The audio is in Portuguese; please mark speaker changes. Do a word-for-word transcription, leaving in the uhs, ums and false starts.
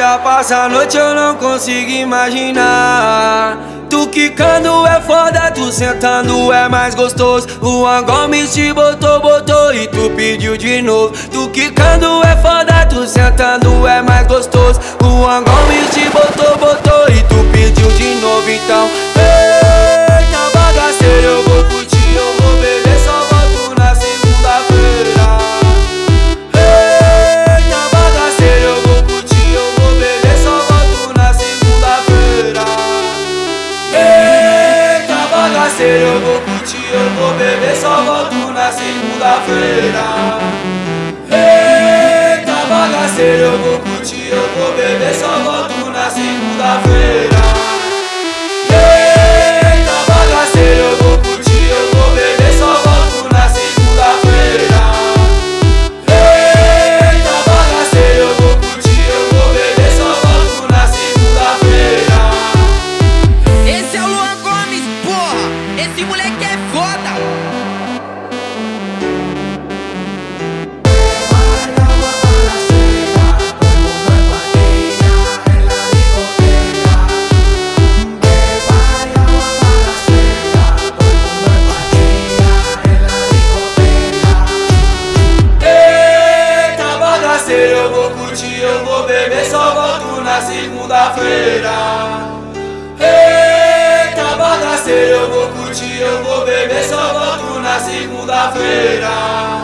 Speaker 1: dia passa a noite eu não consigo imaginar. Tu quicando é foda, tu sentando é mais gostoso. O Gomes te botou, botou e tu pediu de novo. Tu quicando é foda, tu sentando é mais gostoso. O Gomes te botou, botou e tu pediu de novo. Então, eita bagaceira, eu vou curtir, eu vou beber, só volto na segunda-feira. Eita bagaceira, eu vou curtir, eu vou beber, só volto na segunda-feira. Eita bagaceira, eu vou curtir, eu vou beber, só volto na segunda-feira. Eita bagaceira, eu vou curtir, eu vou beber, só volto na segunda-feira. Eita bagaceira, eu vou curtir, eu vou beber, só volto na segunda-feira. Eita bagaceira, eu vou curtir, eu vou beber, só volto na segunda-feira.
Speaker 2: Esse é o Luan Gomes, porra! Esse moleque é foda!
Speaker 1: Eu vou curtir, eu vou beber, só volto na segunda-feira. Eita bagaceira, eu vou curtir, eu vou beber, só volto na segunda-feira.